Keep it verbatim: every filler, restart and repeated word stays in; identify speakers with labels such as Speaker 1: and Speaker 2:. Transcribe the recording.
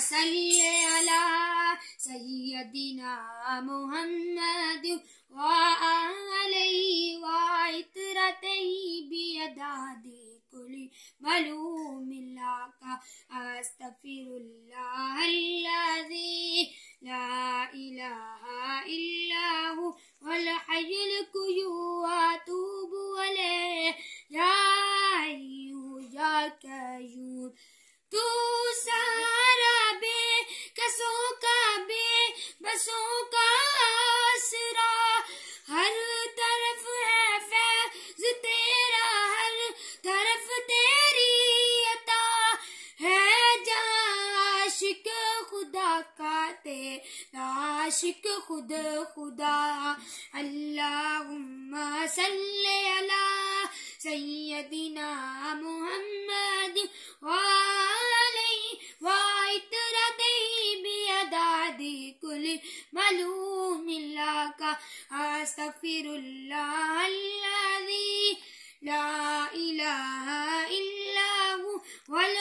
Speaker 1: صل على سيدنا محمد وآله وعطرته بيداد كل معلوم لك أستغفر الله الذي لا إله إلا هو والحي القيوم وأتوب إليه يا حي يا قيوم تو سارا بے کسوں کا بے بسوں کا آسرا ہر طرف ہے فیض تیرا ہر طرف تیری عطا ہے جہاں عاشق خدا کا تیرا عاشق خود خدا اللہم صلی علی سیدنا محمد وآلہ وعطرتہ بعدد کل معلوم لک استغفر اللہ الذی لا الہ الا هو